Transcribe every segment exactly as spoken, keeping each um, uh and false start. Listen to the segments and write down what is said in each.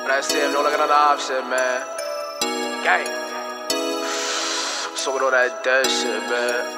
When I see him, don't look at the opposite, man. Gang. So with all that dead shit, man.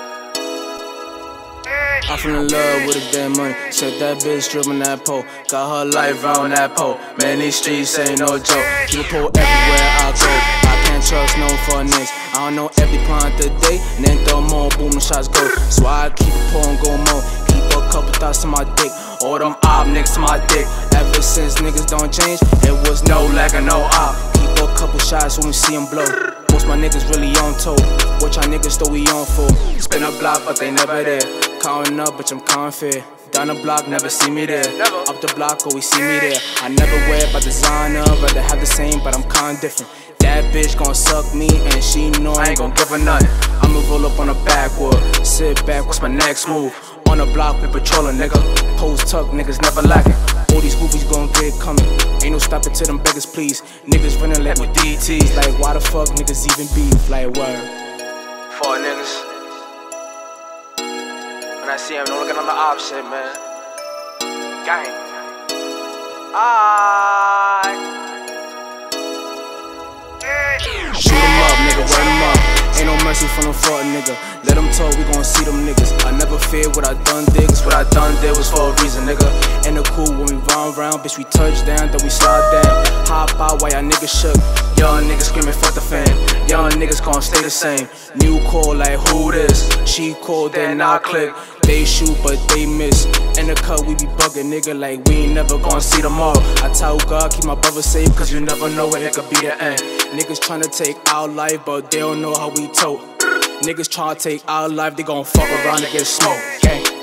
I fell in love with a damn money. Said that bitch drippin' that pole. Got her life round that pole. Man, these streets ain't no joke. Keep a pole everywhere I go. I can't trust no for niggas. I don't know every plan today. And then throw more, boom, the shots go. So I keep a pole and go more. Keep a couple thoughts on my dick. All them op niggas to my dick. Ever since niggas don't change, it was no lack of no op. Keep a couple shots when we see them blow. Most my niggas really on tour. What y'all niggas thought we on for? Spin a block, but they never there. Counting up, bitch, I'm counting fair. Down the block, never see me there. Up the block, always see me there. I never wear by designer, rather have the same, but I'm kinda different. That bitch gon' suck me, and she know I ain't gon' give her nothing. I'ma roll up on the backwood, sit back, what's my next move? On the block, we patrolling, nigga. Post tuck, niggas never lacking. All these goofies gon' get coming. Ain't no stopping to them beggars, please. Niggas running like with D Ts. Like, why the fuck niggas even beef? Like, word. Four niggas. When I see him, don't look at on the opposite, man. Gang. Aight. Shoot 'em up, nigga, run 'em up. Ain't no mercy from no fuck nigga. Let them talk, we gon' see them niggas. I never feared what I done did, cause what I done did was for a reason, nigga. In the cool when we round round, bitch, we touch down, then we slide down. Hop out while y'all niggas shook. Young niggas screaming, fuck the fam. Young niggas gon' stay the same. New call like who this? She called, then I click. They shoot, but they miss. In the cut, we be bugging, nigga, like we ain't never gon' see them all. I tell God, keep my brother safe, cause you never know when it could be the end. Niggas tryna take our life, but they don't know how we tote. Niggas tryna take our life, they gon' fuck around and get smoked. Gang.